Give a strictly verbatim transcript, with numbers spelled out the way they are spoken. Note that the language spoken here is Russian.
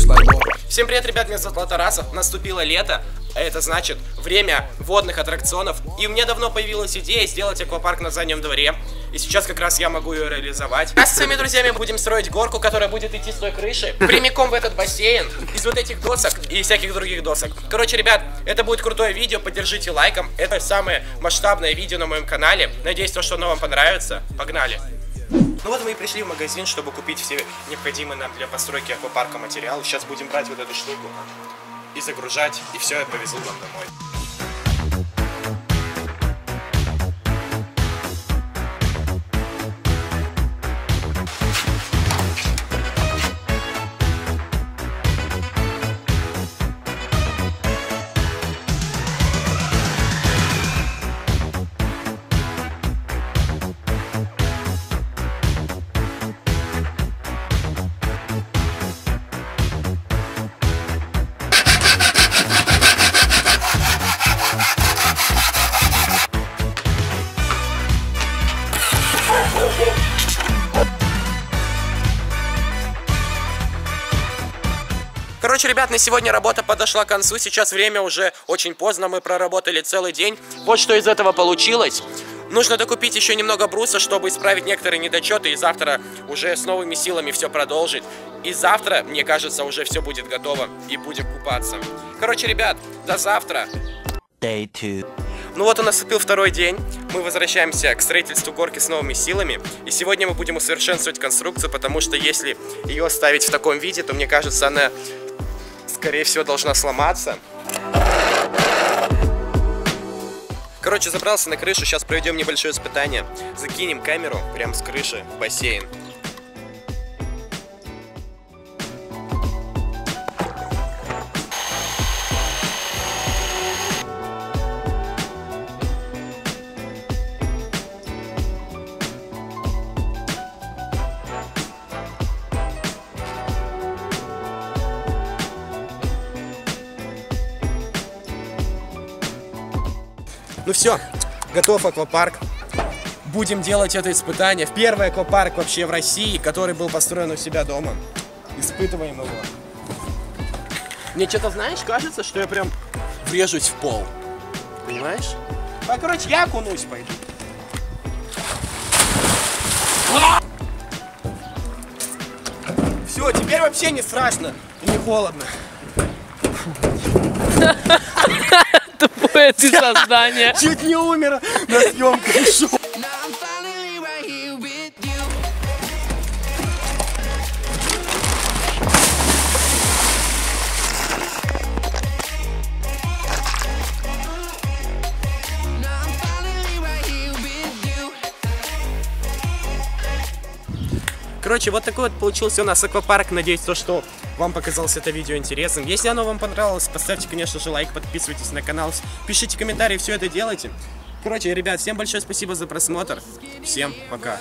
Всем привет, ребят, меня зовут Тарасов. Наступило лето, а это значит время водных аттракционов. И у меня давно появилась идея сделать аквапарк на заднем дворе. И сейчас как раз я могу ее реализовать. А с своими друзьями будем строить горку, которая будет идти с той крыши прямиком в этот бассейн. Из вот этих досок и всяких других досок. Короче, ребят, это будет крутое видео, поддержите лайком. Это самое масштабное видео на моем канале. Надеюсь, то, что оно вам понравится. Погнали! Ну вот мы и пришли в магазин, чтобы купить все необходимые нам для постройки аквапарка материалы. Сейчас будем брать вот эту штуку и загружать, и все, я повезу вам домой. Короче, ребят, на сегодня работа подошла к концу. Сейчас время уже очень поздно, мы проработали целый день. Вот что из этого получилось. Нужно докупить еще немного бруса, чтобы исправить некоторые недочеты, и завтра уже с новыми силами все продолжить. И завтра, мне кажется, уже все будет готово, и будем купаться. Короче, ребят, до завтра. Day two. Ну вот и наступил второй день. Мы возвращаемся к строительству горки с новыми силами. И сегодня мы будем усовершенствовать конструкцию, потому что если ее оставить в таком виде, то, мне кажется, она, скорее всего, должна сломаться. Короче, забрался на крышу, сейчас проведем небольшое испытание. Закинем камеру прямо с крыши в бассейн. Ну все, готов аквапарк. Будем делать это испытание. Первый аквапарк вообще в России, который был построен у себя дома. Испытываем его. Мне что-то, знаешь, кажется, что я прям врежусь в пол. Понимаешь? А, короче, я окунусь пойду. Все, теперь вообще не страшно и не холодно. Тупое ты создание. Чуть не умер на съемках. Короче, вот такой вот получился у нас аквапарк. Надеюсь, то, что вам показалось это видео интересным. Если оно вам понравилось, поставьте, конечно же, лайк, подписывайтесь на канал, пишите комментарии, все это делайте. Короче, ребят, всем большое спасибо за просмотр. Всем пока.